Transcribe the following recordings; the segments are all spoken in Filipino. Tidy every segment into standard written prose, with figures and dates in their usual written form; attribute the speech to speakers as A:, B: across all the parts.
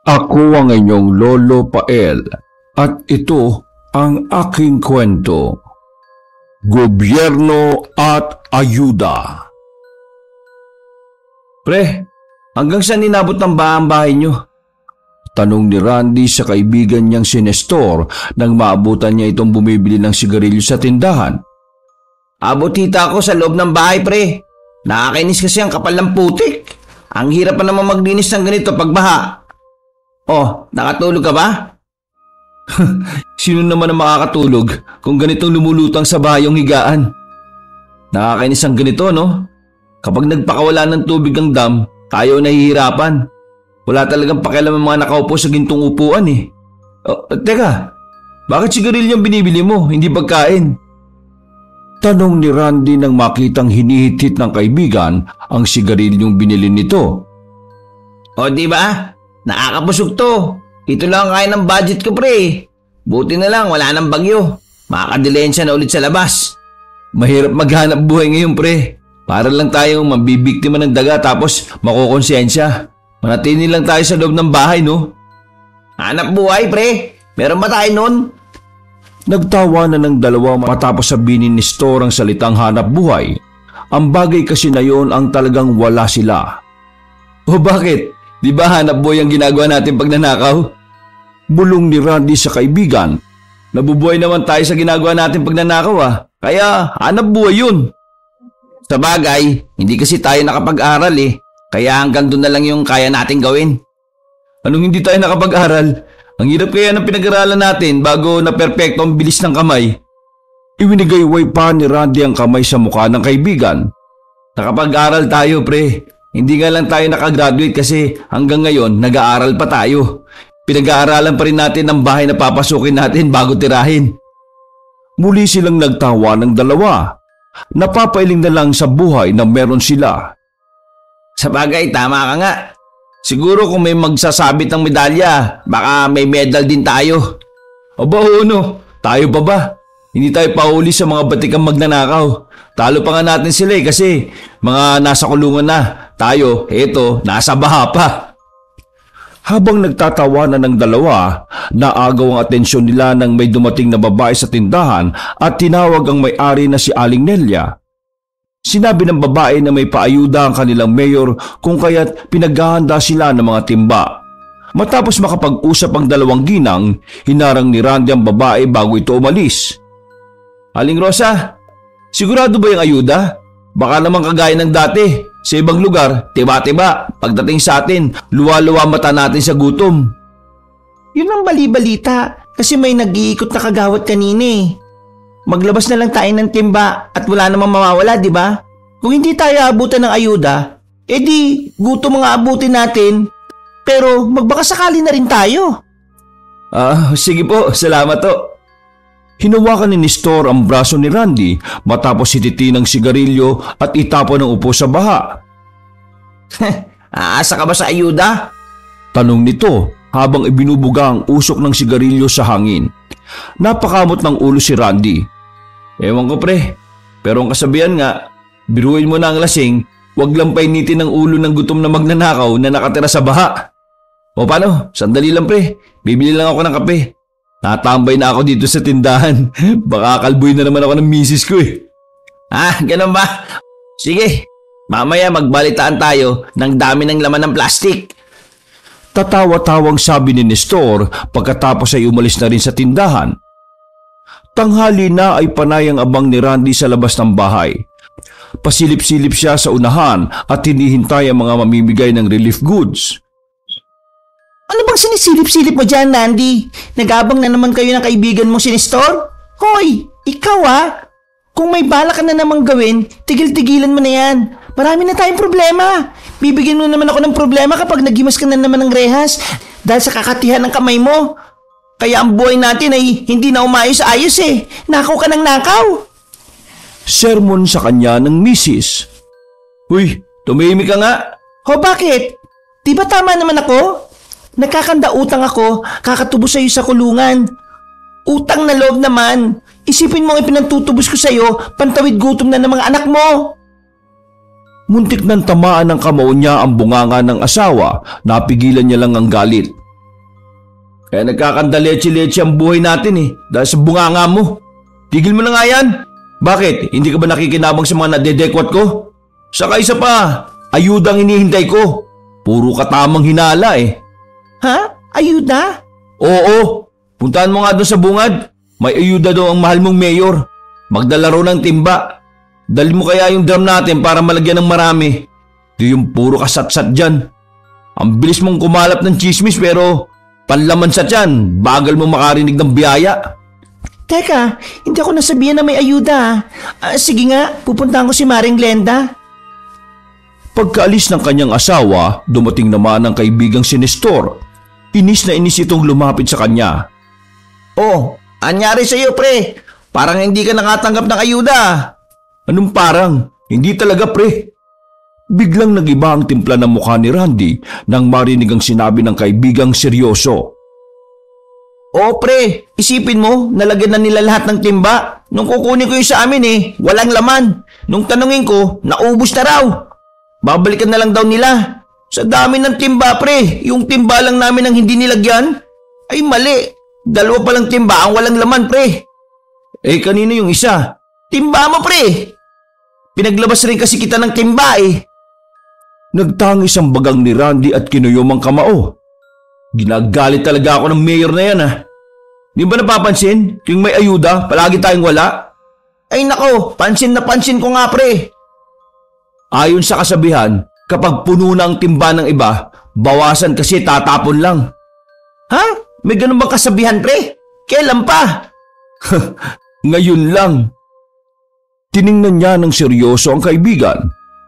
A: Ako ang inyong Lolo Pael at ito ang aking kwento. Gobyerno at Ayuda.
B: Pre, hanggang saan inabot ng bahay nyo?
A: Tanong ni Randy sa kaibigan niyang si Nestor nang maabutan niya itong bumibili ng sigarilyo sa tindahan.
B: Abot hita ako sa loob ng bahay, pre. Nakakainis kasi ang kapal ng putik. Ang hirap pa naman maglinis ng ganito pag baha. Oh, nakatulog ka ba? Sino naman ang makakatulog kung ganitong lumulutang sa bahay yung higaan? Nakakainis ang ganito, no? Kapag nagpakawala ng tubig ang dam, tayo nahihirapan. Wala talagang pakialam ang mga nakaupo sa gintong upuan eh. Oh, teka, bakit sigarilyo ang binibili mo, hindi pagkain? Tanong ni Randy nang makitang hinihit-hit ng kaibigan ang sigarilyong binili nito. O di ba? Nakakabusog to. Ito lang kaya ng budget ko, pre. Buti na lang wala nang bagyo. Makakadilensya na ulit sa labas. Mahirap maghanap buhay ngayon, pre. Para lang tayong mabibiktima ng daga tapos makukonsensya. Manatili lang tayo sa loob ng bahay, no? Hanap buhay, pre. Meron ba tayo nun?
A: Nagtawa na ng dalawa matapos sabihin ni Nestor ang salitang hanap buhay. Ang bagay kasi na yon ang talagang wala sila. O bakit? Di ba hanap buhay ang ginagawa natin pag nanakaw? Bulong ni Randy sa kaibigan. Nabubuhay naman tayo sa ginagawa natin pag nanakaw Kaya hanap buhay yun. Sa bagay, hindi kasi tayo nakapag-aral eh. Kaya hanggang doon na lang yung kaya nating gawin. Anong hindi tayo nakapag-aral? Ang hirap kaya ng pinag-aralan natin bago na perpekto ang bilis ng kamay. Iwinigay-way pa ni Randy ang kamay sa mukha ng kaibigan. Nakapag-aral tayo, pre. Hindi nga lang tayo nakagraduate kasi hanggang ngayon nag-aaral pa tayo. Pinag-aaralan pa rin natin ang bahay na papasukin natin bago tirahin. Muli silang nagtawa ng dalawa. Napapailing na lang sa buhay na meron sila.
B: Sa bagay, tama ka nga. Siguro kung may magsasabit ng medalya, baka may medal din tayo. Aba no, tayo pa ba? Hindi tayo pauli sa mga batikang magnanakaw. Talo pa nga natin sila kasi mga nasa kulungan na. Tayo, eto, nasa baha pa.
A: Habang nagtatawanan ng dalawa, naagaw ang atensyon nila nang may dumating na babae sa tindahan at tinawag ang may-ari na si Aling Nelia. Sinabi ng babae na may paayuda ang kanilang mayor kung kaya't pinaghahanda sila ng mga timba. Matapos makapag-usap ang dalawang ginang, hinarang ni Randy ang babae bago ito umalis. Aling Rosa, sigurado ba yung ayuda? Baka naman kagaya ng dati, sa ibang lugar, tiba-tiba, pagdating sa atin, luwa-luwa mata natin sa gutom.
B: Yun ang bali-balita kasi may nag-iikot na kagawad kanina eh. Maglabas na lang tayo ng timba at wala namang mawawala, di ba? Kung hindi tayo abutan ng ayuda, edi gutom mga abutin natin, pero magbakasakali na rin tayo.
A: Sige po, salamat to. Hinawakan ni Nestor ang braso ni Randy matapos hititi ng sigarilyo at itapon ng upo sa baha.
B: Aasa ka ba sa ayuda?
A: Tanong nito habang ibinubuga ang usok ng sigarilyo sa hangin. Napakamot ng ulo si Randy. Ewan ko pre, pero ang kasabihan nga, biruin mo na ang lasing, wag lang painitin ng ulo ng gutom na magnanakaw na nakatira sa baha. O paano, sandali lang pre, bibili lang ako ng kape. Natambay na ako dito sa tindahan, baka kalboy na naman ako ng misis ko eh. Ganun ba? Sige, mamaya magbalitaan tayo ng dami ng laman ng plastik. Tatawa-tawang sabi ni Nestor pagkatapos ay umalis na rin sa tindahan. Tanghali na ay panay ang abang ni Randy sa labas ng bahay. Pasilip-silip siya sa unahan at hinihintay ang mga mamimigay ng relief goods.
B: Ano bang sinisilip-silip mo dyan, Randy? Nag-abang na naman kayo ng kaibigan mong si Nestor? Hoy, ikaw Kung may balak ka na namang gawin, tigil-tigilan mo na yan. Marami na tayong problema. Bibigyan mo naman ako ng problema kapag naghimas ka na naman ng rehas dahil sa kakatihan ng kamay mo. Kaya ang buhay natin ay hindi na umayos-ayos eh. Nakaw ka ng nakaw.
A: Sermon sa kanya ng misis.
B: Uy, tumihimik ka nga. Ho, bakit? Di ba tama naman ako? Nagkakanda utang ako, kakatubos sa'yo sa kulungan. Utang na loob naman. Isipin mo ang ipinagtutubos ko sa'yo, pantawid gutom na ng mga anak mo.
A: Muntik nang tamaan ng kamao niya ang bunganga ng asawa, napigilan niya lang ang galit.
B: Kaya nagkakandaleche-leche ang buhay natin dahil sa bunganga mo. Tigil mo na nga yan. Bakit? Hindi ka ba nakikinabang sa mga nadedekwat ko? Saka isa pa, ayuda ang hinihintay ko. Puro katamang hinala
C: Ha? Ayuda?
B: Oo, puntahan mo nga doon sa bungad. May ayuda daw ang mahal mong mayor. Magdala raw ng timba. Dali mo kaya yung drum natin para malagyan ng marami. Di yung puro kasatsat dyan. Ang bilis mong kumalap ng chismis pero panlaman sa tiyan, bagal mo makarinig ng biyaya.
C: Teka, hindi ako nasabihan na may ayuda. Sige nga, pupuntahan ko si Maring Glenda.
A: Pagkaalis ng kanyang asawa, dumating naman ang kaibigang si Nestor. Inis na inis itong lumapit sa kanya.
B: Oh, anyari sa iyo pre? Parang hindi ka nakatanggap ng ayuda.
A: Anong parang? Hindi talaga pre. Biglang nagiba ang timpla ng mukha ni Randy nang marinig ang sinabi ng kaibigang seryoso.
B: Oh pre, isipin mo, nalagyan na nila lahat ng timba. Nung kukunin ko yung sa amin walang laman. Nung tanungin ko, naubos na raw. Babalikan na lang daw nila. Sa dami ng timba pre, yung timba lang namin ang hindi nilagyan. Ay mali, 2 palang timba ang walang laman pre.
A: Kanino yung isa?
B: Timba mo pre. Pinaglabas rin kasi kita ng timba
A: Nagtangis ang bagang ni Randy at kinuyom ang kamao. Ginagalit talaga ako ng mayor na yan Di ba napapansin? Tuwing may ayuda, palagi tayong wala.
B: Ay nako, pansin na pansin ko nga pre.
A: Ayon sa kasabihan, kapag puno na ang timba ng iba, bawasan kasi tatapon lang.
B: Ha? May ganun bang kasabihan pre? Kailan pa?
A: Ngayon lang. Tiningnan niya ng seryoso ang kaibigan.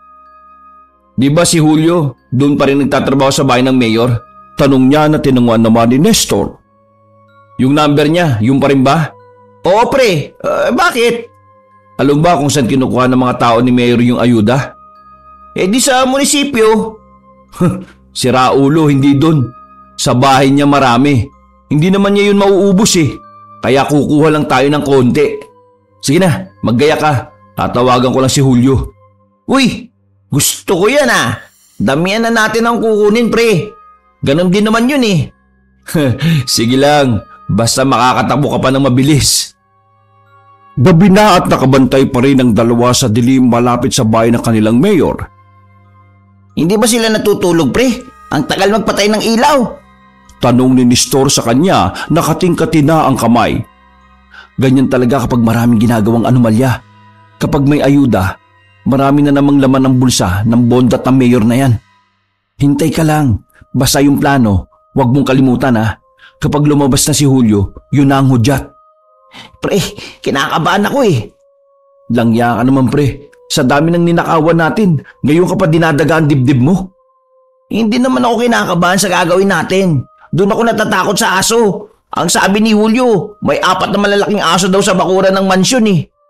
B: Di ba si Julio, doon pa rin nagtatrabaho sa bahay ng mayor?
A: Tanong niya na tinanguan naman ni Nestor.
B: Yung number niya, yung pa rin ba? Oo pre, bakit? Alam ba kung saan kinukuha ng mga tao ni mayor yung ayuda? Di sa munisipyo.
A: Sira ulo, hindi doon. Sa bahay niya marami. Hindi naman niya yun mauubos Kaya kukuha lang tayo ng konti.
B: Sige na, maggaya ka. Tatawagan ko lang si Julio. Uy, gusto ko yan Damihan na natin ang kukunin pre. Ganon din naman yun
A: Sige lang, basta makakatakbo ka pa ng mabilis. Gabi na at nakabantay pa rin ang dalawa sa dilim malapit sa bahay ng kanilang mayor.
B: Hindi ba sila natutulog pre? Ang tagal magpatay ng ilaw.
A: Tanong ni Nestor sa kanya, nakatingkati na ang kamay. Ganyan talaga kapag maraming ginagawang anomalya. Kapag may ayuda, marami na namang laman ng bulsa ng bondat ng mayor na yan. Hintay ka lang, basta yung plano, huwag mong kalimutan Kapag lumabas na si Julio, yun na ang hudyat.
B: Pre, kinakabahan ako
A: Langya ka naman pre, sa dami ng ninakawan natin, ngayon ka pa dinadaga ang dibdib mo.
B: Hindi naman ako kinakabahan sa gagawin natin. Doon ako natatakot sa aso. Ang sabi ni Julio, may 4 na malalaking aso daw sa bakuran ng mansyon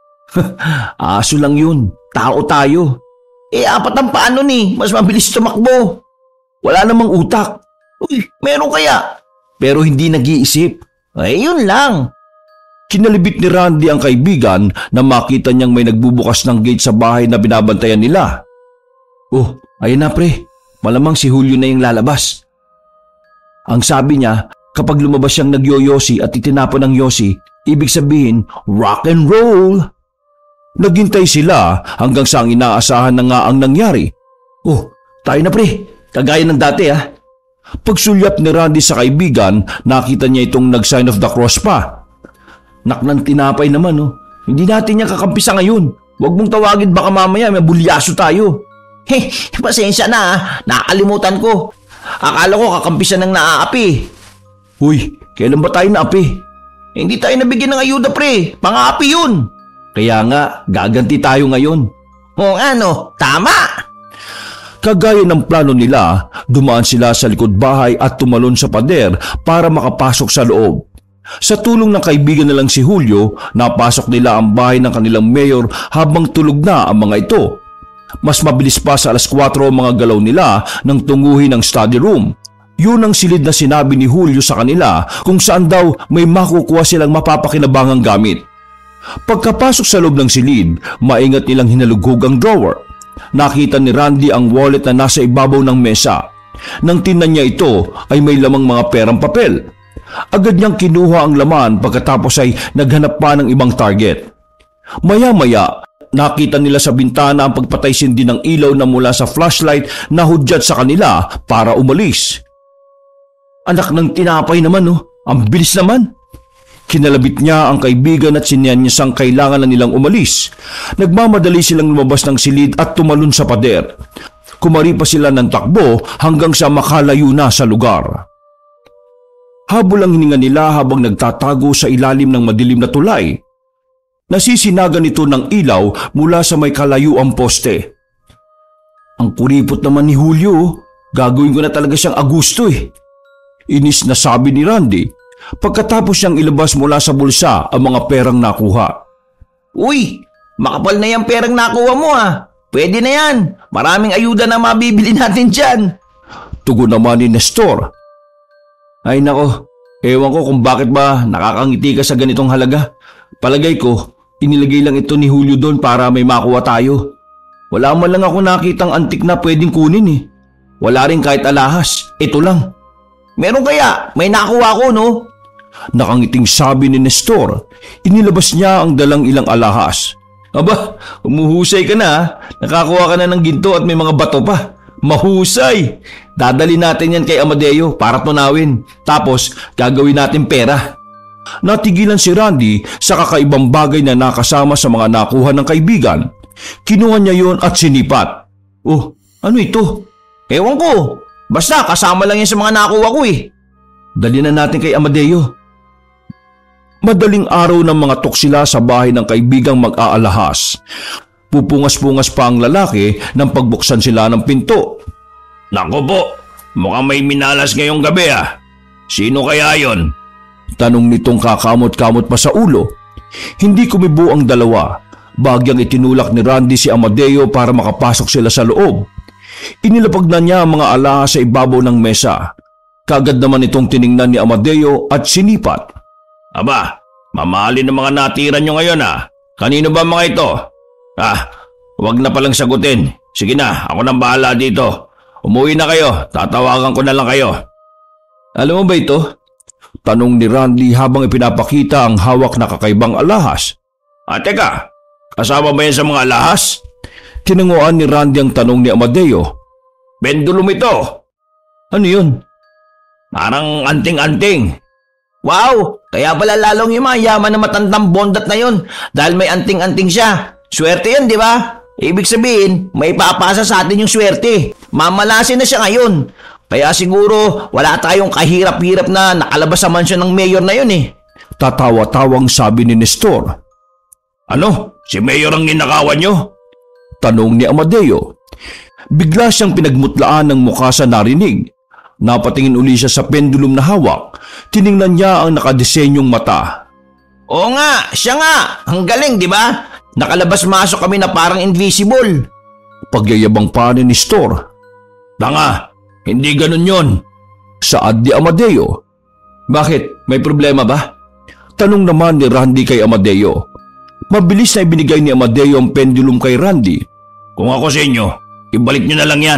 A: Aso lang yun, tao tayo.
B: 4 ang paano mas mabilis tumakbo.
A: Wala namang utak.
B: Uy, meron kaya?
A: Pero hindi nag-iisip.
B: Yun lang.
A: Kinalibit ni Randy ang kaibigan na makita niyang may nagbubukas ng gate sa bahay na binabantayan nila. Oh, ayun na pre. Malamang si Julio na yung lalabas. Ang sabi niya, kapag lumabas siyang nagyoyosi at itinapon ng yosi, ibig sabihin rock and roll. Naghintay sila hanggang sa ang inaasahan na nga ang nangyari. Oh, tayo na pre. Kagaya ng dati Pagsulyap ni Randy sa kaibigan, nakita niya itong nag-sign of the cross pa. Naknang tinapay naman Hindi natin niya kakampi sa ngayon. Huwag mong tawagin baka mamaya may bulyaso tayo.
B: Pasensya na nakalimutan ko. Akala ko kakampisan ng naaapi.
A: Uy, kailan ba tayo naapi?
B: Hindi tayo nabigyan ng ayuda pre, pang-aapi yun.
A: Kaya nga, gaganti tayo ngayon.
B: Tama.
A: Kagaya ng plano nila, dumaan sila sa likod bahay at tumalon sa pader para makapasok sa loob. Sa tulong ng kaibigan nilang si Julio, napasok nila ang bahay ng kanilang mayor habang tulog na ang mga ito. Mas mabilis pa sa 4:00 ang mga galaw nila nang tunguhin ang study room. Yun ang silid na sinabi ni Julio sa kanila kung saan daw may makukuha silang mapapakinabangang gamit. Pagkapasok sa loob ng silid, maingat nilang hinalughog ang drawer. Nakita ni Randy ang wallet na nasa ibabaw ng mesa. Nang tingnan niya ito ay may lamang mga perang papel. Agad niyang kinuha ang laman pagkatapos ay naghanap pa ng ibang target. Maya-maya, nakita nila sa bintana ang pagpatay-sindi ng ilaw na mula sa flashlight na hudyat sa kanila para umalis. Anak ng tinapay naman, oh. Ang bilis naman. Kinalabit niya ang kaibigan at siniyanyasang kailangan na nilang umalis. Nagmamadali silang lumabas ng silid at tumalon sa pader. Kumari pa sila ng takbo hanggang sa makalayo na sa lugar. Habol ang hininga nila habang nagtatago sa ilalim ng madilim na tulay. Nasisinagan ito ng ilaw mula sa may kalayuang poste. Ang kuripot naman ni Julio, gagawin ko na talaga siyang Agusto eh. Inis na sabi ni Randy pagkatapos siyang ilabas mula sa bulsa ang mga perang nakuha.
B: Uy, makapal na yung perang nakuha mo ah. Pwede na yan. Maraming ayuda na mabibili natin dyan.
A: Tugon naman ni Nestor. Ay nako, ewan ko kung bakit ba nakakangiti ka sa ganitong halaga. Palagay ko, inilagay lang ito ni Julio doon para may makuha tayo. Wala man lang ako nakitang antik na pwedeng kunin eh. Wala rin kahit alahas, ito lang.
B: Meron kaya? May nakuha ko no?
A: Nakangiting sabi ni Nestor. Inilabas niya ang dalang ilang alahas.
B: Aba, umuhusay ka na ha. Nakakuha ka na ng ginto at may mga bato pa. Mahusay! Dadali natin yan kay Amadeo para tunawin. Tapos gagawin natin pera.
A: Natigilan si Randy sa kakaibang bagay na nakasama sa mga nakuha ng kaibigan. Kinuha niya yon at sinipat. Oh, ano ito?
B: Ewan ko. Basta kasama lang yan sa mga nakuha ko eh.
A: Dali na natin kay Amadeo. Madaling araw ng mga tuksila sa bahay ng kaibigang mag-aalahas. Pupungas-pungas pa ang lalaki nang pagbuksan sila ng pinto.
B: Naku po, mukhang may minalas ngayong gabi ah. Sino kaya yon?
A: Tanong nitong kakamot-kamot pa sa ulo. Hindi kumibo ang dalawa. Bagyang itinulak ni Randy si Amadeo para makapasok sila sa loob. Inilapag na niya ang mga alahas sa ibabaw ng mesa. Kagad naman itong tiningnan ni Amadeo at sinipat.
B: Aba, mamahalin ng mga natira nyo ngayon ah. Kanino ba mga ito? Huwag na palang sagutin. Sige na, ako nang bahala dito. Umuwi na kayo, tatawagan ko na lang kayo.
A: Alam mo ba ito? Tanong ni Randy habang ipinapakita ang hawak na kakaibang alahas.
B: Teka, kasama ba yan sa mga alahas?
A: Tinanguan ni Randy ang tanong ni Amadeo.
B: Pendulum ito.
A: Ano yun?
B: Parang anting-anting. Wow, kaya pala lalong yung mga yaman na matandang bondat na yun dahil may anting-anting siya. Swerte yun, di ba? Ibig sabihin, may papasa sa atin yung swerte. Mamalasin na siya ngayon. Kaya siguro wala tayong kahirap-hirap na nakalabas sa mansyon ng mayor na yun eh.
A: Tatawa-tawang sabi ni Nestor.
B: Ano? Si mayor ang ninakawan nyo?
A: Tanong ni Amadeo. Bigla siyang pinagmutlaan ng mukha sa narinig. Napatingin uli siya sa pendulum na hawak. Tiningnan niya ang nakadesenyong mata.
B: Oo nga, siya nga. Ang galing, di ba? Nakalabas-masok kami na parang invisible.
A: Pagyayabang pa ni Nestor.
B: Tanga, hindi ganun yon.
A: Saad ni Amadeo. Bakit? May problema ba? Tanong naman ni Randy kay Amadeo. Mabilis na ibinigay ni Amadeo ang pendulum kay Randy.
B: Kung ako sa inyo, ibalik nyo na lang yan.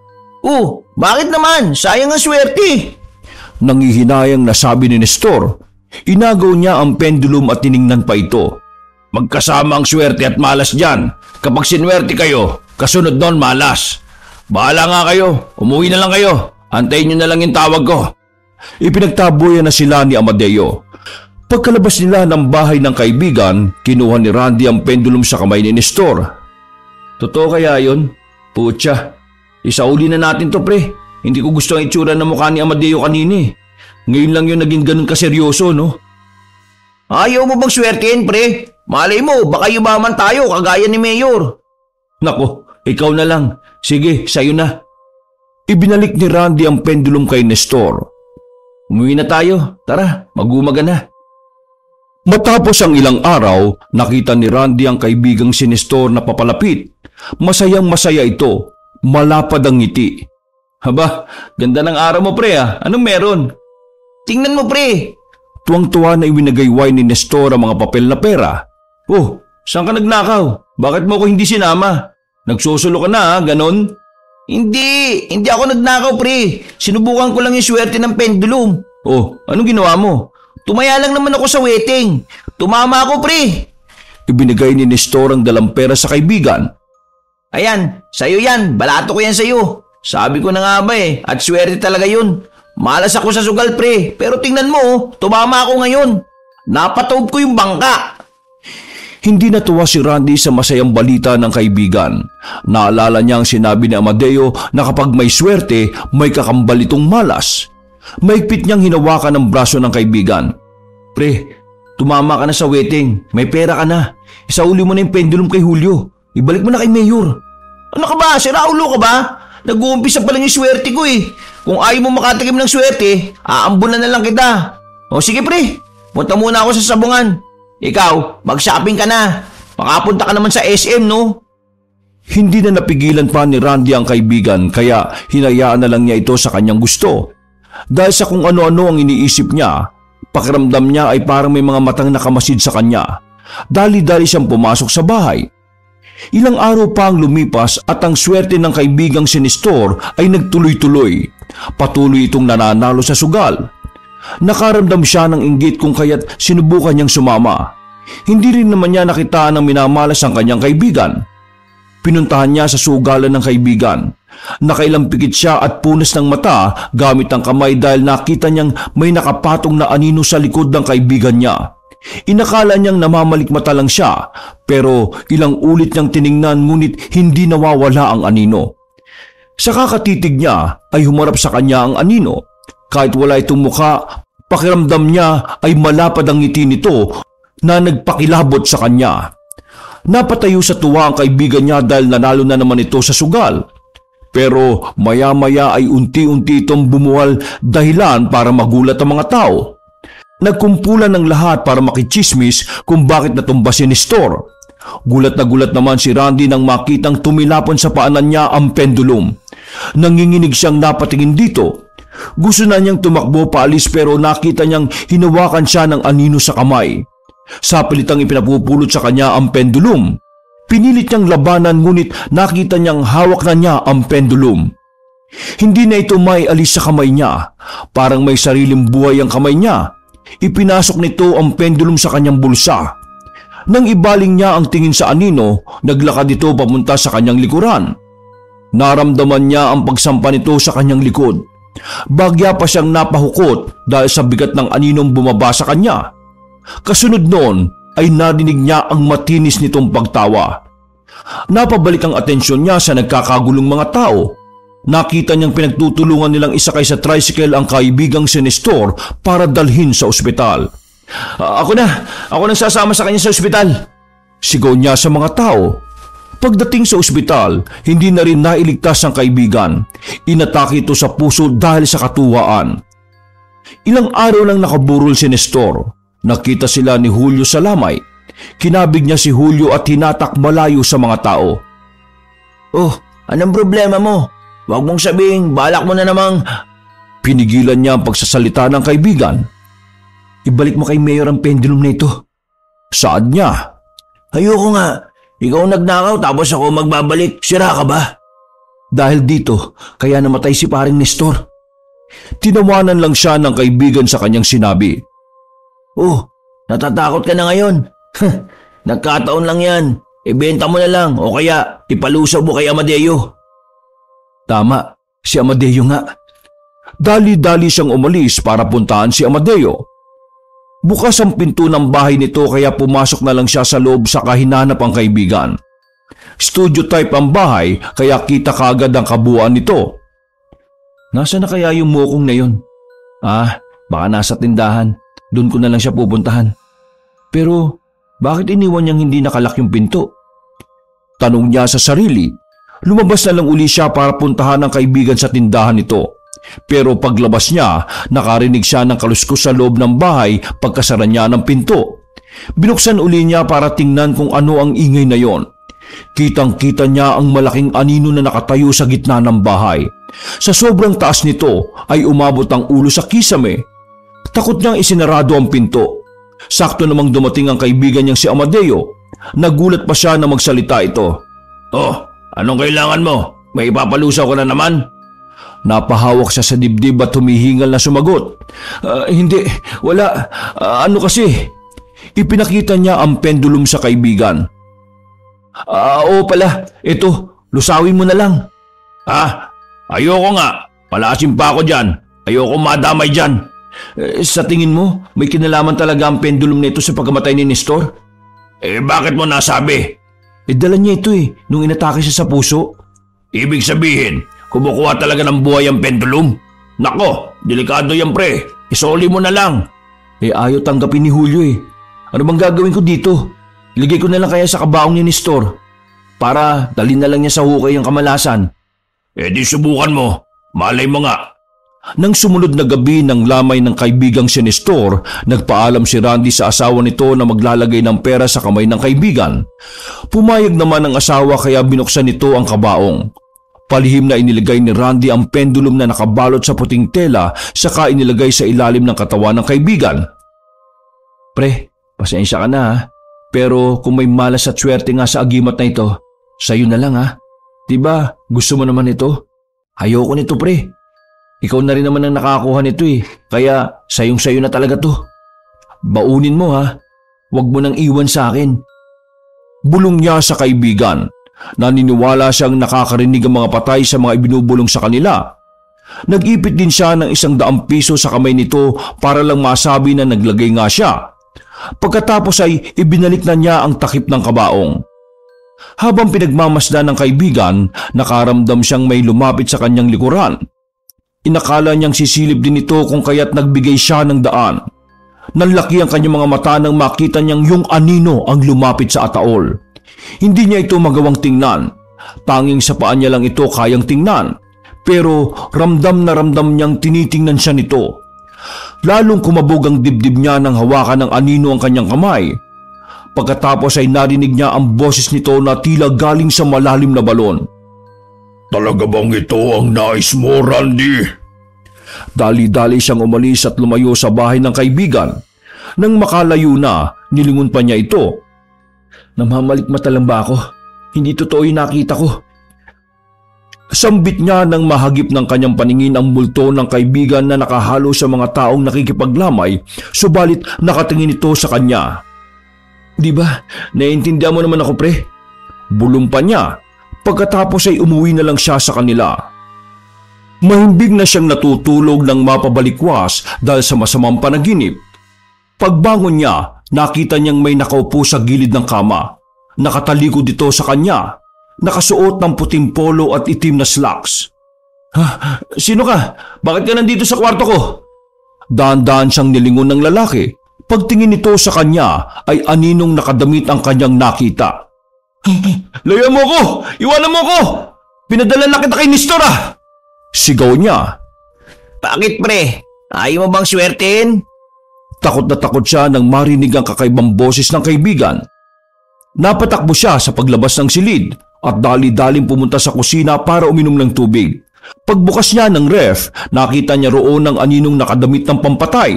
B: Bakit naman? Sayang ang swerte.
A: Nangihinayang nasabi ni Nestor. Inagaw niya ang pendulum at tiningnan pa ito.
B: Magkasama ang swerte at malas dyan. Kapag sinwerte kayo, kasunod doon malas. Bahala nga kayo, umuwi na lang kayo. Antayin nyo na lang yung tawag ko.
A: Ipinagtaboyan na sila ni Amadeo. Pagkalabas nila ng bahay ng kaibigan, kinuha ni Randy ang pendulum sa kamay ni Nestor. Totoo kaya yun? Putya, isauli na natin to pre. Hindi ko gusto ang itsura ng mukha ni Amadeo kanina eh. Ngayon lang yun naging ganun kaseryoso no?
B: Ayaw mo bang swertein pre? Malay mo, baka yumaman tayo kagaya ni Mayor.
A: Nako, ikaw na lang. Sige, sayo na. Ibinalik ni Randy ang pendulum kay Nestor. Umuwi na tayo. Tara, mag-umaga na. Matapos ang ilang araw, nakita ni Randy ang kaibigang si Nestor na papalapit. Masayang masaya ito. Malapad ang ngiti. Haba, ganda ng araw mo pre ah. Anong meron?
B: Tingnan mo pre.
A: Tuwang-tuwa na iwinagayway ni Nestor ang mga papel na pera. Oh, saan ka nagnakaw? Bakit mo ko hindi sinama? Nagsusulo ka na ha, ganon?
B: Hindi ako nagnakaw pre. Sinubukan ko lang yung swerte ng pendulum. Oh, anong ginawa mo?
C: Tumaya lang naman ako sa wedding. Tumama ako, pre.
A: Ibinigay ni Nestor ang dalang pera sa kaibigan.
C: Ayan, sa'yo yan. Balato ko yan sa'yo. Sabi ko na nga ba at swerte talaga yun. Malas ako sa sugal, pre. Pero tingnan mo, tumama ako ngayon. Napataob ko yung bangka.
A: Hindi natuwa si Randy sa masayang balita ng kaibigan. Naalala niya ang sinabi ni Amadeo na kapag may swerte, may kakambal itong malas. Maigpit niyang hinawakan ang braso ng kaibigan.
B: Pre, tumama ka na sa wedding. May pera ka na. Isauli mo na yung pendulum kay Julio. Ibalik mo na kay Mayor.
C: Ano ka ba? Siraulo ka ba? Nag-uumpisa pa lang yung swerte ko Kung ayaw mo makatikim ng swerte, aambunan na lang kita. O sige pre, punta muna ako sa sabungan. Ikaw, mag-shopping ka na. Makapunta ka naman sa SM, no?
A: Hindi na napigilan pa ni Randy ang kaibigan kaya hinayaan na lang niya ito sa kanyang gusto. Dahil sa kung ano-ano ang iniisip niya, pakiramdam niya ay parang may mga matang nakamasid sa kanya. Dali-dali siyang pumasok sa bahay. Ilang araw pa ang lumipas at ang swerte ng kaibigang si Nestor ay nagtuloy-tuloy. Patuloy itong nananalo sa sugal. Nakaramdam siya ng inggit kung kaya't sinubukan niyang sumama. Hindi rin naman niya nakitaan ng minamalas ang kanyang kaibigan. Pinuntahan niya sa sugalan ng kaibigan. Nakailang pikit siya at punas ng mata gamit ang kamay dahil nakita niyang may nakapatong na anino sa likod ng kaibigan niya. Inakala niyang namamalikmata lang siya pero ilang ulit niyang tiningnan ngunit hindi nawawala ang anino. Sa kakatitig niya ay humarap sa kanya ang anino. Kahit wala itong mukha, pakiramdam niya ay malapad ang ngiti nito na nagpakilabot sa kanya. Napatayo sa tuwa ang kaibigan niya dahil nanalo na naman ito sa sugal. Pero maya-maya ay unti-unti itong bumuwal dahilan para magulat ang mga tao. Nagkumpulan ng lahat para makichismis kung bakit natumba si Nestor. Gulat na gulat naman si Randy nang makitang tumilapon sa paanan niya ang pendulum. Nanginginig siyang napatingin dito. Gusto na niyang tumakbo paalis pero nakita niyang hinawakan siya ng anino sa kamay. Sa pilitang ipinapupulot sa kanya ang pendulum. Pinilit niyang labanan ngunit nakita niyang hawak na niya ang pendulum. Hindi na ito may alis sa kamay niya. Parang may sariling buhay ang kamay niya. Ipinasok nito ang pendulum sa kanyang bulsa. Nang ibaling niya ang tingin sa anino, naglakad ito papunta sa kanyang likuran. Naramdaman niya ang pagsampa nito sa kanyang likod. Bagya pa siyang napahukot dahil sa bigat ng aninong bumaba sa kanya. Kasunod noon ay narinig niya ang matinis nitong pagtawa. Napabalik ang atensyon niya sa nagkakagulong mga tao. Nakita niyang pinagtutulungan nilang isakay sa tricycle ang kaibigang si Nestor para dalhin sa ospital.
B: Ako nang sasama sa kanya sa ospital.
A: Sigaw niya sa mga tao. Pagdating sa ospital, hindi na rin nailigtas ang kaibigan. Inatake ito sa puso dahil sa katuwaan. Ilang araw nang nakaburol si Nestor. Nakita sila ni Julio sa lamay. Kinabig niya si Julio at hinatak malayo sa mga tao.
C: Oh, anong problema mo? Huwag mong sabing, balak mo na namang...
A: Pinigilan niya ang pagsasalita ng kaibigan.
B: Ibalik mo kay Mayor ang pendulum na ito.
A: Saad niya.
C: Ayoko nga. Ikaw nagnakaw tapos ako magbabalik. Sira ka ba?
B: Dahil dito, kaya namatay si paring Nestor.
A: Tinawanan lang siya ng kaibigan sa kanyang sinabi.
C: Oh, natatakot ka na ngayon? Nagkataon lang yan. Ibenta mo na lang o kaya ipalusaw mo kay Amadeo.
B: Tama, si Amadeo nga.
A: Dali-dali siyang umalis para puntahan si Amadeo. Bukas ang pinto ng bahay nito kaya pumasok na lang siya sa loob sa kahinanap ang kaibigan. Studio type ang bahay kaya kita kaagad ang kabuuan nito.
B: Nasaan na kaya yung mukong na yun? Baka nasa tindahan. Doon ko na lang siya pupuntahan. Pero bakit iniwan niyang hindi nakalak yung pinto?
A: Tanong niya sa sarili. Lumabas na lang uli siya para puntahan ang kaibigan sa tindahan nito. Pero paglabas niya, nakarinig siya ng kaluskos sa loob ng bahay pagkasara niya ng pinto. Binuksan uli niya para tingnan kung ano ang ingay na yon. Kitang-kita niya ang malaking anino na nakatayo sa gitna ng bahay. Sa sobrang taas nito ay umabot ang ulo sa kisame. Takot niyang isinarado ang pinto. Sakto namang dumating ang kaibigan niyang si Amadeo. Nagulat pa siya na magsalita ito.
C: Oh, anong kailangan mo? May ipapalusaw ko na naman?
A: Napahawak siya sa dibdib at humihingal na sumagot. Hindi, wala. Ano kasi? Ipinakita niya ang pendulum sa kaibigan. Oo pala, ito, lusawin mo na lang.
C: Ayoko nga. Palasin pa ako dyan. Ayoko madamay dyan.
A: Sa tingin mo, may kinalaman talaga ang pendulum nito sa pagkamatay ni Nestor?
C: Bakit mo nasabi?
A: Dala niya ito nung inatake siya sa puso.
C: Ibig sabihin, kumukuha talaga ng buhay ang pendulum? Nako, delikado yan pre. Isoli mo na lang.
A: Ayaw tanggapin ni Julio Ano bang gagawin ko dito? Iligay ko na lang kaya sa kabaong ni Nestor para dalhin na lang niya sa hukay ang kamalasan.
C: Di subukan mo. Malay mo nga.
A: Nang sumunod na gabi ng lamay ng kaibigang si Nestor, nagpaalam si Randy sa asawa nito na maglalagay ng pera sa kamay ng kaibigan. Pumayag naman ang asawa kaya binuksan nito ang kabaong. Palihim na inilagay ni Randy ang pendulum na nakabalot sa puting tela saka inilagay sa ilalim ng katawan ng kaibigan. Pre, pasensya ka na pero kung may malas at swerte nga sa agimat na ito, sa'yo na lang Diba gusto mo naman ito? Ayoko nito pre. Ikaw na rin naman ang nakakuha nito kaya sayong-sayo na talaga to. Baunin mo Huwag mo nang iwan sa akin. Bulong niya sa kaibigan. Naniniwala siyang nakakarinig ang mga patay sa mga ibinubulong sa kanila. Nag-ipit din siya ng 100 piso sa kamay nito para lang masabi na naglagay nga siya. Pagkatapos ay ibinalik na niya ang takip ng kabaong. Habang pinagmamasdan ng kaibigan, nakaramdam siyang may lumapit sa kanyang likuran. Inakala niyang sisilip din ito kung kaya't nagbigay siya ng daan. Nanlaki ang kanyang mga mata nang makita niyang yung anino ang lumapit sa ataol. Hindi niya ito magawang tingnan. Tanging sa paa niya lang ito kayang tingnan. Pero ramdam na ramdam niyang tinitingnan siya nito. Lalong kumabog ang dibdib niya nang hawakan ng anino ang kanyang kamay. Pagkatapos ay narinig niya ang boses nito na tila galing sa malalim na balon.
C: Talaga bang ito ang nais mo, Randy?
A: Dali-dali siyang umalis at lumayo sa bahay ng kaibigan. Nang makalayo na, nilingon pa niya ito. Namamalikmata lang ba ako? Hindi totoo yung nakita ko. Sambit niya nang mahagip ng kanyang paningin ang multo ng kaibigan na nakahalo sa mga taong nakikipaglamay, subalit nakatingin ito sa kanya. Di ba? Naiintindihan mo naman ako pre? Bulong pa niya. Pagkatapos ay umuwi na lang siya sa kanila. Mahimbing na siyang natutulog ng mapabalikwas dahil sa masamang panaginip. Pagbangon niya, nakita niyang may nakaupo sa gilid ng kama. Nakatalikod dito sa kanya. Nakasuot ng puting polo at itim na slacks. Sino ka? Bakit ka nandito sa kwarto ko? Daan-daan siyang nilingon ng lalaki. Pagtingin nito sa kanya ay aninong nakadamit ang kanyang nakita. Layan mo ko! Iwanan mo ko! Pinadala na kita kay Nestor Sigaw niya.
C: Bakit pre? Ayaw mo bang swertein?
A: Takot na takot siya nang marinig ang kakaibang boses ng kaibigan. Napatakbo siya sa paglabas ng silid at dali-daling pumunta sa kusina para uminom ng tubig. Pagbukas niya ng ref, nakita niya roon ang aninong nakadamit ng pampatay.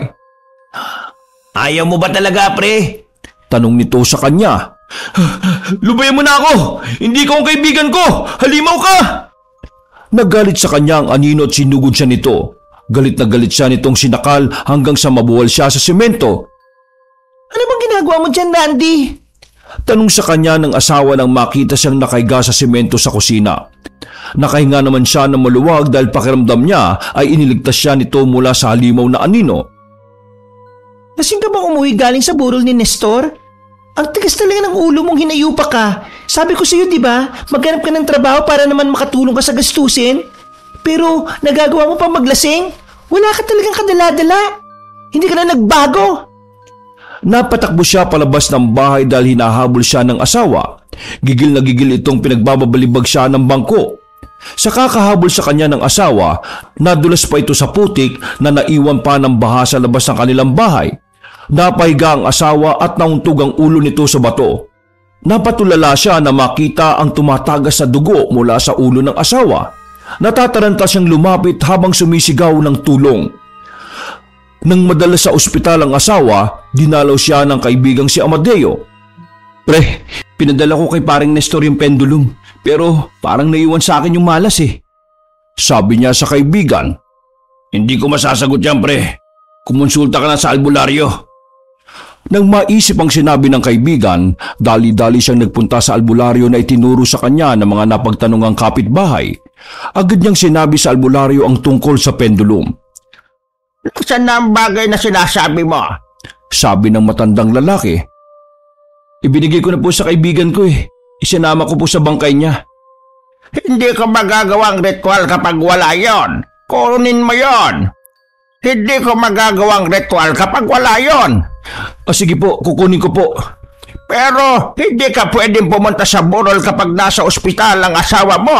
C: Ayaw mo ba talaga pre?
A: Tanong nito sa kanya.
C: Lubayan mo na ako! Hindi ko ang kaibigan ko! Halimaw ka!
A: Nagalit sa kanya ang anino at sinugod siya nito. Galit na galit siya nitong sinakal hanggang sa mabuwal siya sa semento.
C: Ano bang ginagawa mo dyan, Randy?
A: Tanong sa kanya ng asawa nang makita siyang nakaiga sa semento sa kusina. Nakahinga naman siya ng maluwag dahil pakiramdam niya ay iniligtas siya nito mula sa halimaw na anino.
C: Lasing ka bang umuwi galing sa burol ni Nestor? Ang tigas talaga ng ulo mong hinayupa ka. Sabi ko sa iyo, di ba? Maghanap ka ng trabaho para naman makatulong ka sa gastusin. Pero nagagawa mo pa maglasing? Wala ka talagang kadala-dala. Hindi ka na nagbago.
A: Napatakbo siya palabas ng bahay dahil hinahabol siya ng asawa. Gigil na gigil itong pinagbabalibag siya ng bangko. Sa kakahabol sa kanya ng asawa, nadulas pa ito sa putik na naiwan pa ng baha sa labas ng kanilang bahay. Napahiga ang asawa at nauntog ang ulo nito sa bato. Napatulala siya na makita ang tumatagas na dugo mula sa ulo ng asawa. Natataranta siyang lumapit habang sumisigaw ng tulong. Nang madala sa ospital ang asawa, dinalaw siya ng kaibigang si Amadeo. Pre, pinadala ko kay paring Nestor yung pendulum, pero parang naiwan sa akin yung malas Sabi niya sa kaibigan.
B: Hindi ko masasagot yan, pre. Kumonsulta ka na sa albularyo.
A: Nang maisip ang sinabi ng kaibigan, dali-dali siyang nagpunta sa albularyo na itinuro sa kanya ng mga napagtanungang kapitbahay. Agad niyang sinabi sa albularyo ang tungkol sa pendulum.
C: Saan na ang bagay na sinasabi mo?
A: Sabi ng matandang lalaki.
B: Ibinigay ko na po sa kaibigan ko eh. Isinama ko po sa bangkay niya.
C: Hindi ko magagawang ritual kapag wala yon. Kunin mo yon. Hindi ko magagawang ritual kapag wala yon.
A: Sige po, kukunin ko po.
C: Pero hindi ka pwedeng pumunta sa burol kapag nasa ospital ang asawa mo.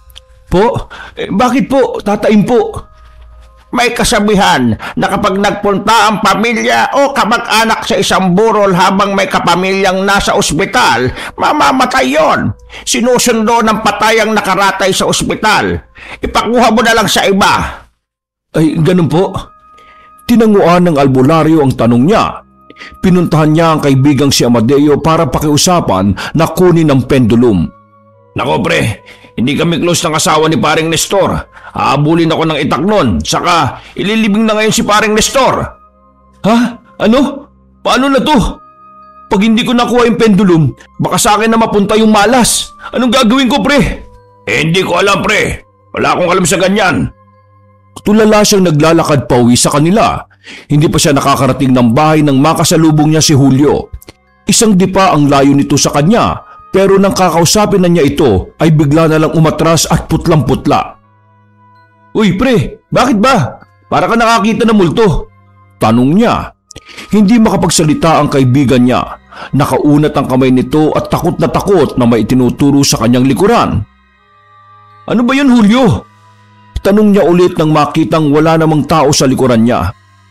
A: Po? Bakit po? Tataim po.
C: May kasabihan na kapag nagpunta ang pamilya o kamag-anak sa isang burol habang may kapamilyang nasa ospital, mamamatay yon. Sinusundo ng patay ang nakaratay sa ospital. Ipakuha mo na lang sa iba.
A: Ay, ganun po. Tinanguan ng albularyo ang tanong niya. Pinuntahan niya ang kaibigang si Amadeo para pakiusapan na kunin ang pendulum.
B: Nako pre, hindi kami close ng asawa ni paring Nestor. Aabulin ako ng itak nun, saka ililibing na ngayon si paring Nestor.
A: Ha? Ano? Paano na to? Pag hindi ko nakuha yung pendulum, baka sa akin na mapunta yung malas. Anong gagawin ko, pre?
B: Hindi ko alam, pre. Wala akong alam sa ganyan.
A: Tulala siyang naglalakad pauwi sa kanila. Hindi pa siya nakakarating ng bahay nang makasalubong niya si Julio. Isang dipa ang layo nito sa kanya, pero nang kakausapin na niya ito ay bigla na lang umatras at putlang-putla.
B: Uy pre, bakit ba? Para ka nakakita ng multo.
A: Tanong niya. Hindi makapagsalita ang kaibigan niya. Nakaunat ang kamay nito at takot na may itinuturo sa kanyang likuran.
B: Ano ba yan, Julio?
A: Tanong niya ulit nang makitang wala namang tao sa likuran niya.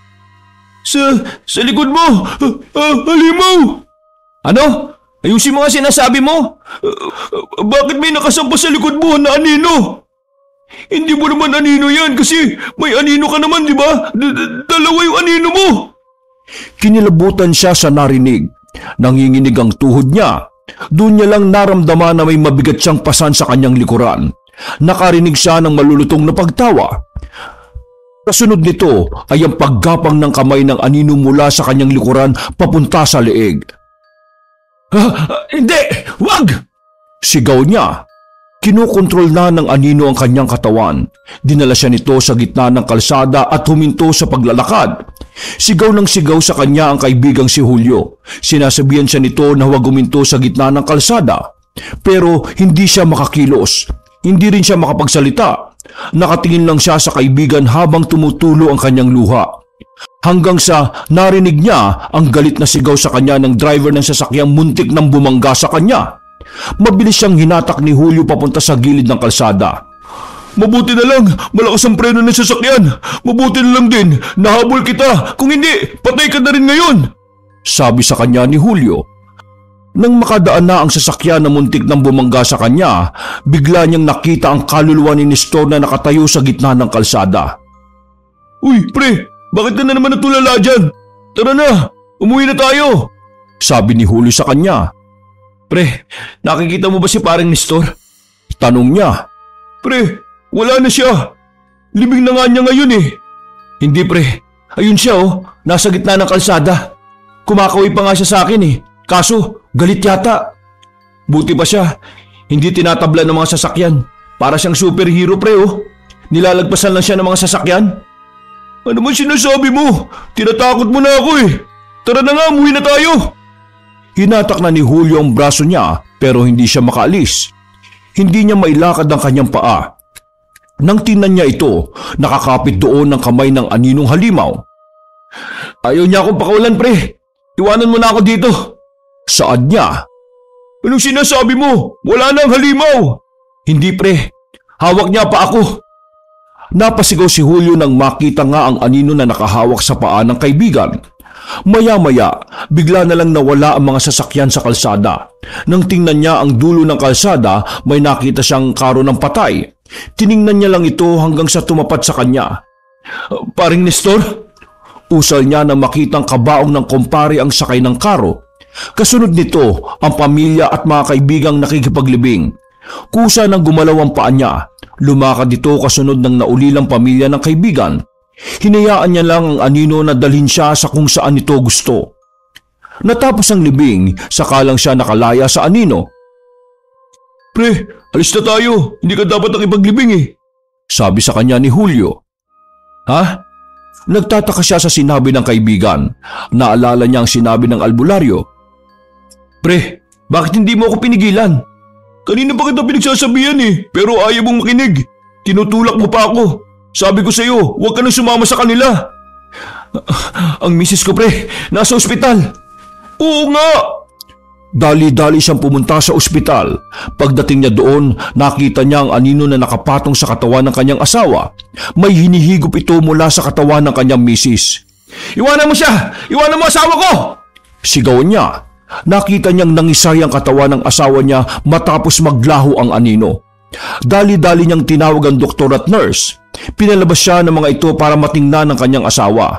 B: Sa likod mo! Halimaw!
A: Ano?
B: Ayusin mo nga sinasabi mo! Bakit may nakasampa sa likod mo na anino? Hindi mo naman anino yan kasi may anino ka naman, di ba? Dalawa yung anino mo!
A: Kinilabutan siya sa narinig. Nanginginig ang tuhod niya. Doon niya lang naramdaman na may mabigat siyang pasan sa kanyang likuran. Nakarinig siya ng malulutong na pagtawa. Kasunod nito ay ang paggapang ng kamay ng anino mula sa kanyang likuran papunta sa leeg.
B: Hindi! Wag!
A: Sigaw niya. Kinokontrol na ng anino ang kanyang katawan. Dinala siya nito sa gitna ng kalsada at huminto sa paglalakad. Sigaw ng sigaw sa kanya ang kaibigang si Julio. Sinasabihan siya nito na huwag huminto sa gitna ng kalsada. Pero hindi siya makakilos. Hindi rin siya makapagsalita. Nakatingin lang siya sa kaibigan habang tumutulo ang kanyang luha. Hanggang sa narinig niya ang galit na sigaw sa kanya ng driver ng sasakyang muntik nang bumangga sa kanya. Mabilis siyang hinatak ni Julio papunta sa gilid ng kalsada.
B: Mabuti na lang, malakas ang preno ng sasakyan. Mabuti na lang din, nahabol kita. Kung hindi, patay ka na rin ngayon.
A: Sabi sa kanya ni Julio. Nang makadaan na ang sasakyan na muntik nang bumangga sa kanya, bigla niyang nakita ang kaluluwa ni Nestor na nakatayo sa gitna ng kalsada.
B: Uy, pre, bakit ka na naman natulala dyan? Tara na, umuwi na tayo.
A: Sabi ni Julio sa kanya.
B: Pre, nakikita mo ba si paring Nestor?
A: Tanong niya.
B: Pre, wala na siya. Libing na nga niya ngayon eh.
A: Hindi pre, ayun siya nasa gitna ng kalsada. Kumakaway pa nga siya sa akin eh. Kaso, galit yata. Buti pa siya, hindi tinatabla ng mga sasakyan. Para siyang superhero pre Nilalagpasan lang siya ng mga sasakyan.
B: Ano man sinasabi mo? Tinatakot mo na ako eh. Tara na nga, umuwi na tayo.
A: Hinatak na ni Julio ang braso niya pero hindi siya makaalis. Hindi niya mailakad ang kanyang paa. Nang tingnan niya ito, nakakapit doon ng kamay ng aninong halimaw.
B: Ayaw niya akong pakawalan pre. Iwanan mo na ako dito.
A: Saad niya.
B: Anong sinasabi mo? Wala na ang halimaw.
A: Hindi pre, hawak niya pa ako. Napasigaw si Julio nang makita nga ang anino na nakahawak sa paa ng kaibigan. Maya-maya, bigla na lang nawala ang mga sasakyan sa kalsada. Nang tingnan niya ang dulo ng kalsada, may nakita siyang karo ng patay. Tiningnan niya lang ito hanggang sa tumapat sa kanya.
B: Paring Nestor?
A: Usal niya nang makitang kabaong ng kumpare ang sakay ng karo. Kasunod nito ang pamilya at mga kaibigang nakikipaglibing. Kusa nang gumalaw ang paa niya. Lumakad ito kasunod ng naulilang pamilya ng kaibigan. Hinayaan niya lang ang anino na dalhin siya sa kung saan ito gusto. Natapos ang libing, saka lang siya nakalaya sa anino.
B: Pre, alis na tayo. Hindi ka dapat nakipaglibing eh.
A: Sabi sa kanya ni Julio. Ha? Nagtataka siya sa sinabi ng kaibigan. Naalala niya ang sinabi ng albularyo.
B: Pre, bakit hindi mo ako pinigilan? Kanina pa kita pinagsasabihan eh, pero ayaw mong makinig. Tinutulak mo pa ako. Sabi ko sa'yo, huwag ka nang sumama sa kanila.
A: Ang misis ko pre, nasa ospital.
B: Oo nga!
A: Dali-dali siyang pumunta sa ospital. Pagdating niya doon, nakita niya ang anino na nakapatong sa katawan ng kanyang asawa. May hinihigop ito mula sa katawan ng kanyang misis.
B: Iwanan mo siya! Iwanan mo asawa ko!
A: Sigaw niya. Nakita niyang nangisay ang katawan ng asawa niya matapos maglaho ang anino. Dali-dali niyang tinawag ang doktor at nurse. Pinalabas siya ng mga ito para matingnan ang kanyang asawa.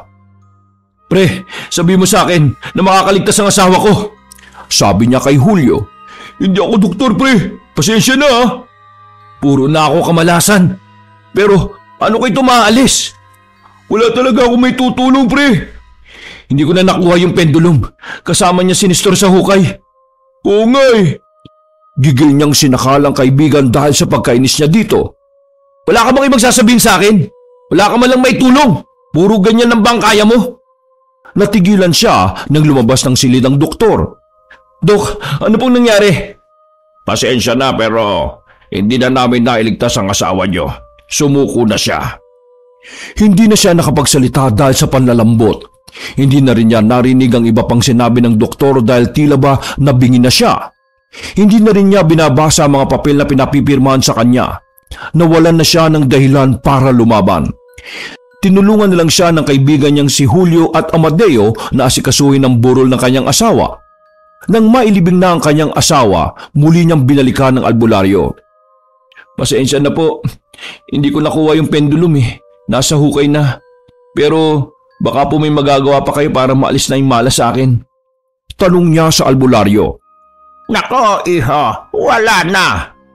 B: Pre, sabi mo sa akin na makakaligtas ang asawa ko.
A: Sabi niya kay Julio.
B: Hindi ako doktor pre, pasensya na ha.
A: Puro na ako kamalasan.
B: Pero ano kayo maalis? Wala talaga ako may tutulong pre.
A: Hindi ko na nakuha yung pendulum. Kasama niya sinistor sa hukay.
B: Oo nga eh.
A: Gigil niyang sinakalang kaibigan dahil sa pagkainis niya dito.
B: Wala ka bang ibang sasabihin sa akin? Wala ka man lang may tulong. Puro ganyan lang bang kaya mo?
A: Natigilan siya nang lumabas ng silid ng doktor.
B: Dok, ano pong nangyari?
C: Pasensya na pero hindi na namin nailigtas ang asawa niyo. Sumuko na siya.
A: Hindi na siya nakapagsalita dahil sa panlalambot. Hindi na rin niya narinig ang iba pang sinabi ng doktor dahil tila ba nabingi na siya. Hindi na rin niya binabasa ang mga papel na pinapipirmahan sa kanya. Nawalan na siya ng dahilan para lumaban. Tinulungan na lang siya ng kaibigan niyang si Julio at Amadeo na asikasuhin ang burol ng kanyang asawa. Nang mailibing na ang kanyang asawa, muli niyang binalikan ng albularyo.
B: Pasensya na po, hindi ko nakuha yung pendulum eh. Nasa hukay na. Pero baka po may magagawa pa kayo para maalis na yung malas sa akin.
A: Tanong niya sa albularyo.
C: Nako iho, wala na.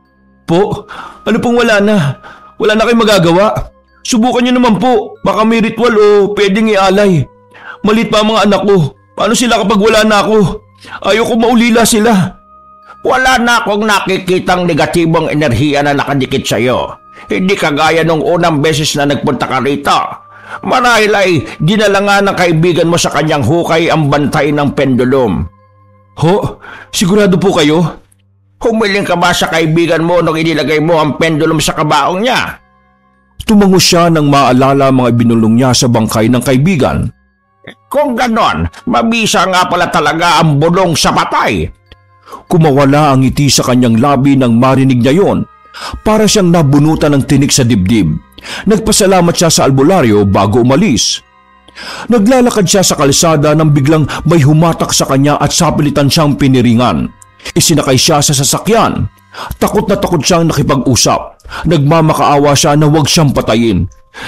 B: Po, ano pong wala na? Wala na kayong magagawa. Subukan niyo naman po, baka may ritual o pwedeng ialay. Malit pa ang mga anak ko. Paano sila kapag wala na ako? Ayoko maulila sila.
C: Wala na akong nakikitang negatibong enerhiya na nakadikit sa'yo. Hindi kagaya nung unang beses na nagpunta ka rito. Marahil ay dinala nga ng kaibigan mo sa kanyang hukay ang bantay ng pendulum.
B: Ho? Sigurado po kayo?
C: Humiling ka ba sa kaibigan mo nung inilagay mo ang pendulum sa kabaong niya?
A: Tumango siya nang maalala ang mga binulong niya sa bangkay ng kaibigan.
C: Kung ganon, mabisa nga pala talaga ang bulong sa patay.
A: Kumawala ang ngiti sa kanyang labi nang marinig niya yon. Para siyang nabunutan ng tinik sa dibdib. Nagpasalamat siya sa albularyo bago umalis. Naglalakad siya sa kalsada nang biglang may humatak sa kanya at sapilitan siyang piniringan. Isinakay siya sa sasakyan. Takot na takot siyang nakipag-usap. Nagmamakaawa siya na huwag siyang patayin.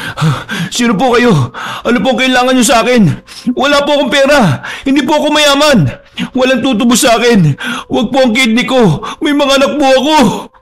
B: Sino po kayo? Ano po kailangan niyo sa akin? Wala po akong pera. Hindi po ako mayaman. Walang tutubo sa akin. Huwag po ang kidney ko. May mga anak po ako.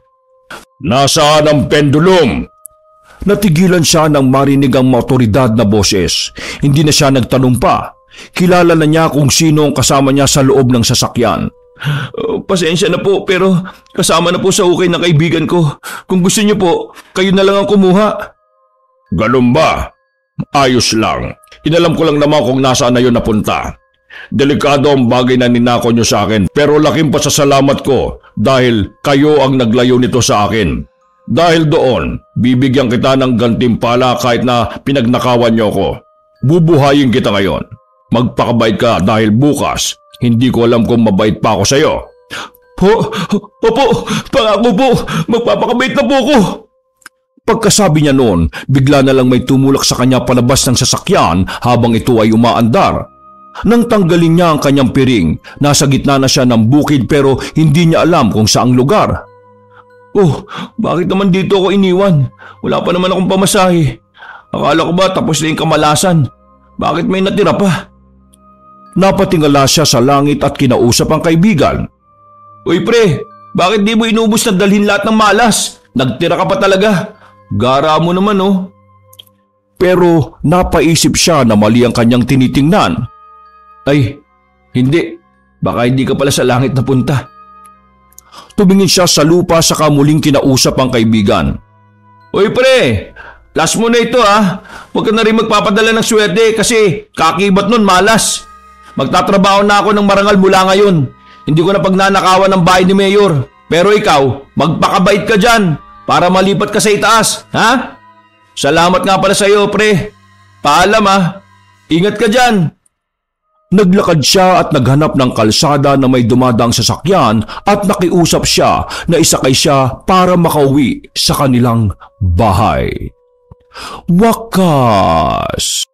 C: Nasaan ang pendulum?
A: Natigilan siya nang marinig ang otoridad na boses. Hindi na siya nagtanong pa. Kilala na niya kung sino ang kasama niya sa loob ng sasakyan.
B: Pasensya na po pero kasama na po sa ukay ng kaibigan ko. Kung gusto niyo po, kayo na lang ang kumuha.
C: Ganun ba? Ayos lang. Inalam ko lang naman kung nasaan na yun napunta. Delikado ang bagay na ninako nyo sa akin pero laking pasasalamat ko dahil kayo ang naglayo nito sa akin. Dahil doon, bibigyan kita ng gantimpala kahit na pinagnakawan nyo ko. Bubuhayin kita ngayon. Magpakabait ka dahil bukas, hindi ko alam kung mabait pa ako sa'yo.
B: Opo, pangako po, magpapakabait na po ako.
A: Pagkasabi niya noon, bigla na lang may tumulak sa kanya palabas ng sasakyan habang ito ay umaandar. Nang tanggalin niya ang kanyang piring, nasa gitna na siya ng bukid pero hindi niya alam kung saang lugar.
B: Oh, bakit naman dito ako iniwan? Wala pa naman akong pamasahe. Akala ko ba tapos na yung kamalasan? Bakit may natira pa?
A: Napatingala siya sa langit at kinausap ang kaibigan.
B: Uy pre, bakit di mo inubos na dalhin lahat ng malas? Nagtira ka pa talaga.
A: Gara mo naman oh. Pero napaisip siya na mali ang kanyang tinitingnan. Ay, hindi. Baka hindi ka pala sa langit napunta. Tumingin siya sa lupa saka muling kinausap ang kaibigan. Uy pre, last mo na ito ah. Huwag ka na rin magpapadala ng swerte kasi kakibat nun malas. Magtatrabaho na ako ng marangal mula ngayon. Hindi ko na pagnanakawan ng bahay ni Mayor. Pero ikaw, magpakabait ka dyan para malipat ka sa itaas, ha? Salamat nga pala sa iyo pre. Paalam ah. Ingat ka dyan. Naglakad siya at naghanap ng kalsada na may dumadang sasakyan at nakiusap siya na isakay siya para makauwi sa kanilang bahay. Wakas!